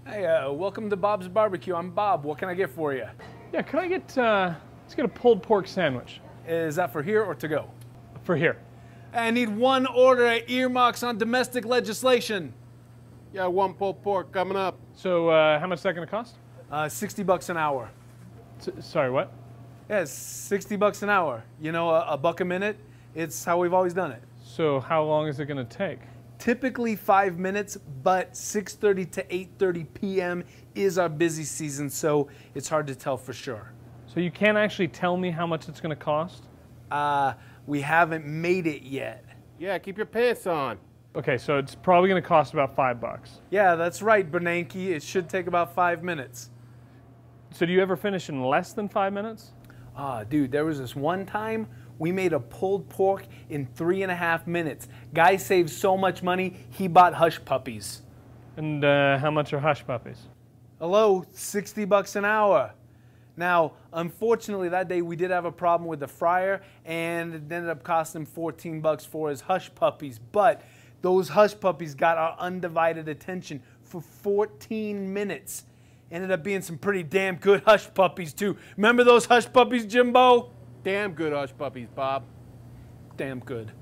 Hey, welcome to Bob's Barbecue. I'm Bob. What can I get for you? Yeah, can I get, let's get a pulled pork sandwich. Is that for here or to go? For here. I need one order at earmarks on domestic legislation. Yeah, one pulled pork coming up. So, how much is that going to cost? $60 an hour. Sorry, what? Yeah, it's $60 an hour. You know, a buck a minute. It's how we've always done it. So, how long is it going to take? Typically 5 minutes, but 6:30 to 8:30 p.m. is our busy season, so it's hard to tell for sure. So you can't actually tell me how much it's going to cost? We haven't made it yet. Yeah, keep your pants on. Okay, so it's probably going to cost about $5. Yeah, that's right, Bernanke. It should take about 5 minutes. So do you ever finish in less than 5 minutes? Dude, there was this one time we made a pulled pork in 3.5 minutes. Guy saved so much money, he bought hush puppies. And how much are hush puppies? Hello, $60 an hour. Now, unfortunately, that day we did have a problem with the fryer, and it ended up costing him $14 for his hush puppies. But those hush puppies got our undivided attention for 14 minutes. Ended up being some pretty damn good hush puppies, too. Remember those hush puppies, Jimbo? Damn good hush puppies, Bob. Damn good.